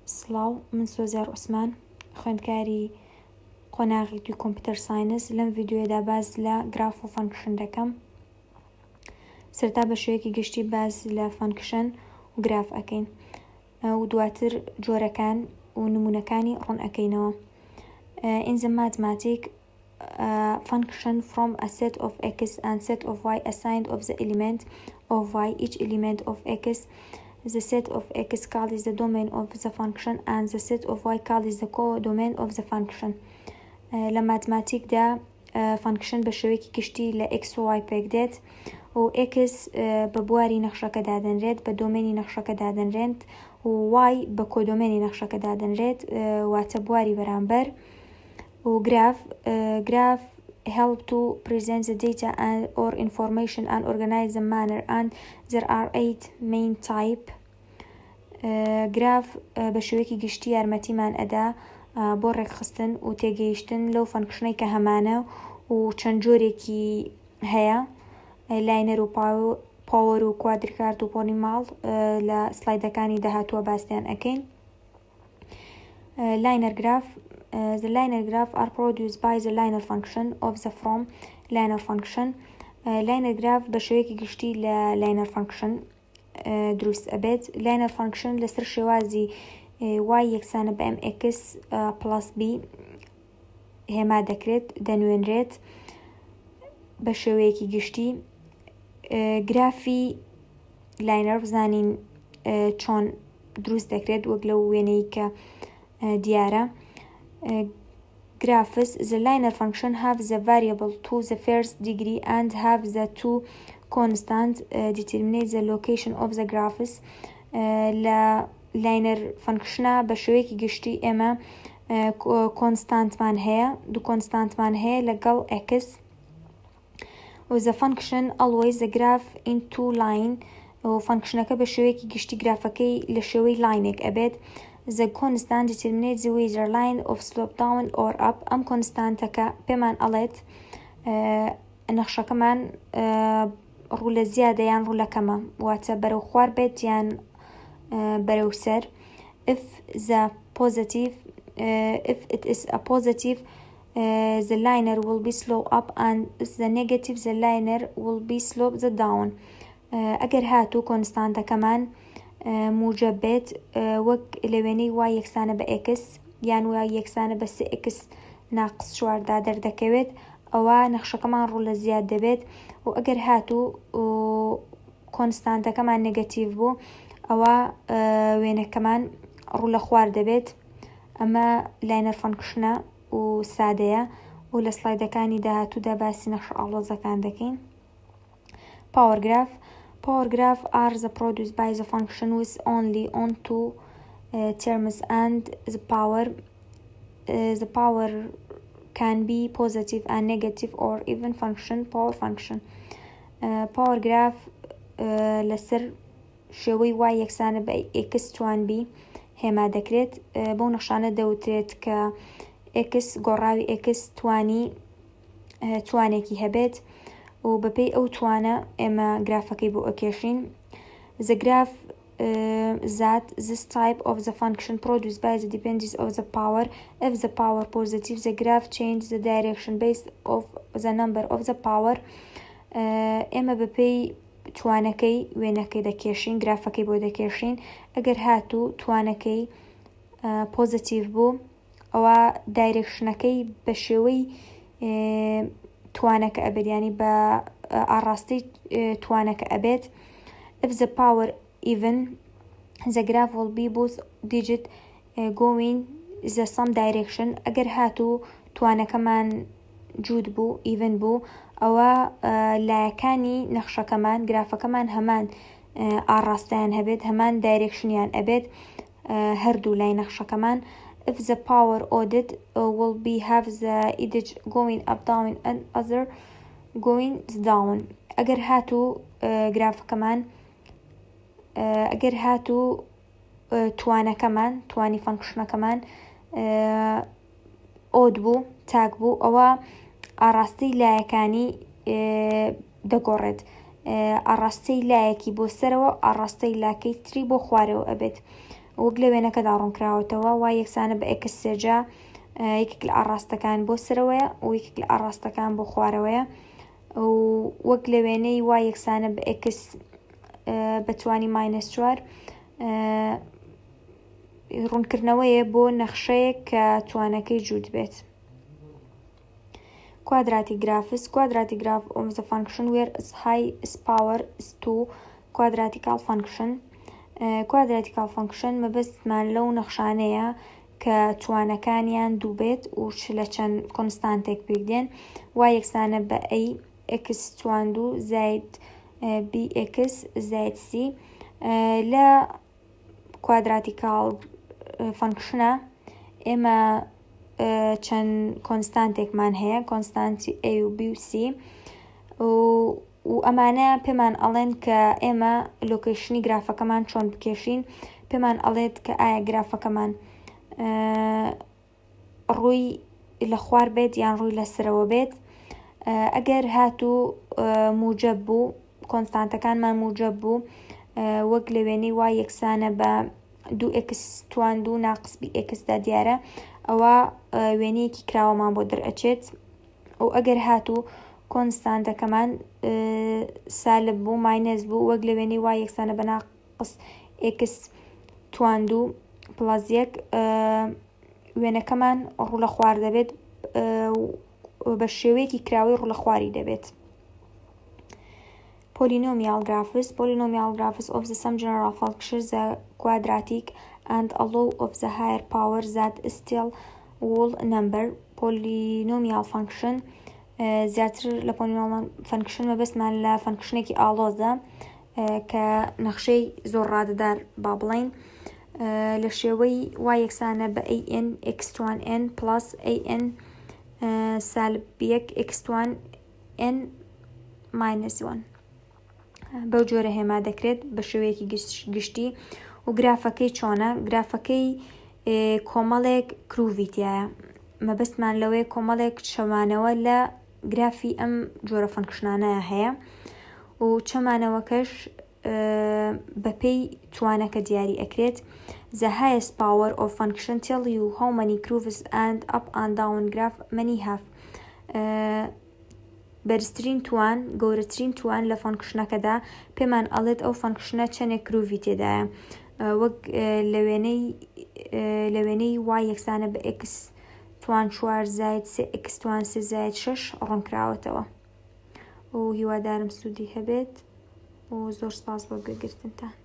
سڵاو، من سۆزیار عوسمان، خوێندکاری قۆناغی دوی کۆمپیوتەر ساینس. لەم ڤیددیۆدا باز لە گراف و فەنکشن دەکەم. سەرەتا بە شێوەیەکی گشتی باز لە فەنکشن و گراف ئەەکەین و دواتر جۆرەکان و نمونونەکانی ڕوون ئەەکەینەوە. In the mathematics, function from a set of x and set of y assigned of the element of y. Each element of x, the set of x called is the domain of the function and the set of y called is the co-domain of the function. لە ماتماتیکدا فانکشن بە شێوەیەکی گشتی لە x و y پێک دێت و x بە بواری نەخشەکە دادەنرێت، بە دۆمێنی نەخشەکە دادەنرێت و y بە کۆدۆمێنی نەخشەکە دادەنرێت، واتە بواری بەرامبەر. و graph help to present the data or information and organize the manner, and there are 8 main type. graph بە شێوەیەکی گشتی یارمەتیمان ئەدا بۆ ڕێکخستن و تێگەیشتن لەو فەنکشنەی کە هەمانە و چەند جۆرێکی هەیە، لاینەر و پاوەر و کوادرکارد و پۆلیماڵ. لە سلایدەکانی داهاتووە باستیان ئەەکەین. Liner graph. The liner graph are produced by the liner function of the from liner function. Liner graph بە شێوەیەکی گشتی لە liner function دروست ئەبێت. liner function لەسەر شێوازی y یەکسانە بە mx plus b هێما دەکرێت، دەنوێنرێت بە شێوەیەکی گشتی. گرافی لاینەر بزانین چۆن دروست دەکرێت وەک لەو وێنەی کە دیارە. Graphs. The liner function have the variable to the first degree and have the two constant determine the location of the graphs. لە لاینەر فەنکشنە بە شێوەیەکی گشتی ئێمە کۆنستانتمان هەیە، دوو کۆنستانتمان هەیە لەگەڵ x. The function always the graph into line. و فەنکشنەکە بە شێوەیەکی گشتی گرافەکەی لە شێوەی لاینێک ئەبێت. The constant determines the whether line of slope down or up. ئەم کۆنستانتەکە پێمان ئەڵێت نەخشەکەمان ڕوو لە زیادە یان ڕوو لە کەمە، واتە بەرەو خوار بێت یان بەرەو سەر. If it is a positive, the liner will be slope up, and if the negative, the liner will be slope the down. ئەگەر هاتوو کۆنستانتەکەمان موجب بێت وەک لەوێنەی y یەکسانە بە x یان y یەکسانە بە 3x ناقص 4 دەردەکەوێت، ئەوە نەخشەکەمان ڕوو لە زیاد دەبێت. و ئەگەر هاتوو کۆنستانتەکەمان نێگەتیڤ بوو، ئەوە وێنەکەمان ڕوو لە خوار دەبێت. ئەمە لاینەر فەنکشنە و سادەیە و لە سلایدەکانی داهاتوودا باسی نەخشە ئاڵۆزەکان دەکەین. Power graph. Power graph are the produced by the function with only on two terms, and the power can be positive and negative or even function power function. Power graph لەسەر شێوەی y یەکسانە بە x توان b هێما دەکرێت. بەو نەخشانە دەوترێت کە x گۆڕاوی x توانێکی هەبێت و بەپێی ئەو توانە ئێمە گرافەکەی بۆ ئەکێشین. The graph that this type of the function produced by the dependence of the power. If the power positive, the graph changes the direction based of the number of the power. ئێمە بەپێی توانەکەی وێنەکەی دەکێشین، گرافەکەی بۆ دەکێشین. ئەگەر هاتوو توانەکەی پۆزیتیڤ بوو، ئەوە دایرێکشنەکەی بە شێوەی توانەکە ئەبێت، ینی بە ئاڕاستی توانەکە ئەبێت. If the power even, the graph will be both digit going the same direction. ئەگەر هاتوو توانەکەمان جوود بوو، even بوو، ئەوە لایەکانی نەخشەکەمان گرافەکەمان هەمان ئاڕاستیان هەبێت، هەمان دایرێکشنیان ئەبێت هەردوو لای نەخشەکەمان. If the power odded will be have the edge going up down and other going down. ئەگەر هاتوو گرافەکەمان ئەگەر هاتوو توانەکەمان توانی فەنکشنەکەمان ئۆد بوو، تاک بوو، ئەوە ئاڕاستی لایەکانی دەگۆڕێت. ئاڕاستەی لایەکی بۆ سەرەوە، ئاڕاستەی لاکەی تری بۆ خوارەوە ئەبێت. وەک لە وێنەکەدا ڕوونکراوەتەوە وای یەکسانە بە ئێکس سێجا یەکێک لە ئاڕاستەکان بۆ سەرەوەیە و یەکێک لە ئاڕاستەکان بۆ خوارەوەیە و وەک لە وێنەی وای یەکسانە بە ئێکس بەتوانی -4 ڕوونکردنەوەیە بۆ نەخشەیەک کە توانەکەی جووت بێت. Quadratic graphs. Quadratic graph of the function where its power is 2 quadratical function. Quadratical function مەبەستمان لەو نەخشانەیە کە توانەکانیان دوو بێت و لە چەند کۆنستانتێک پێدێن وای یەکسانە بە a x توان 2 زائد bx زائد c. لە quadratical فانکشنە ئێمە چەند کۆنستانتێکمان هەیە کۆنستانتی a و b و c و ئەمانە پێمان ئەڵێن کە ئێمە لۆکیشنی گرافەکەمان چۆن بکێشین پێمان ئەڵێت کە ئایا گرافەکەمان ڕووی لە خوار بێت یان ڕووی لەسەرەوە بێت. ئەگەر هاتوو موجب بوو کۆنستانتەکانمان موجب بوو وەک لە وێنەی وای یەکسانە بە 2x توان 2 ناقص bx دا دیارە ئەوە وێنەیەکی کراوەمان بۆ دەرئەچێت و ئەگەر هاتوو کۆنستانتەکەمان سالب بوو ماینەس بوو وەک لە وێنەی وای یەکسانە بە ناقص x توان 2 پلس 1 وێنەکەمان ڕوو لە خوار دەبێت بە شێوەیەکی کراوەی ڕوو لە خواری دەبێت. Polynomial graphs. Polynomial graphs of the some general functions are quadratic and allow of the higher power that is still whole number. Polynomial function زیاتر لە polynomial function مەبەستمان لە فانکشنێکی ئاڵۆزە کە نەخشەی زۆر ڕادەدار با بڵین لە شێوەی وای یەکسانە بە an x توان n plus an سالب 1 x توان n minus 1 بەو جۆرە هێما دەکرێت بە شێوەیەکی گشتی و گرافەکەی چۆنە گرافەکەی کۆمەڵێک کروڤیتیایە مەبەستمان لەوەی کۆمەڵێک چەمانەوە لە گرافی ئەم جۆرە فانکشنانەیە هەیە و چەمانەوەکەش بەپێی توانەکە دیاری ئەکرێت. The highest power of function tell you how many grooves and up and down graph many have. بەرزترین توان گەورەترین توان لە فانکشنەکەدا پێمان ئەڵێت ئەو فانکشنە چەندێک کروڤی تێدایە وەک لە وێنەی وای یەکسانە بە x توان 4 زائد 3x توان 3 زائد 6 ڕوونکراوەتەوە و هیوادارم سوودی هەبێت و زۆر سپاس بۆ گوێگرتنتان.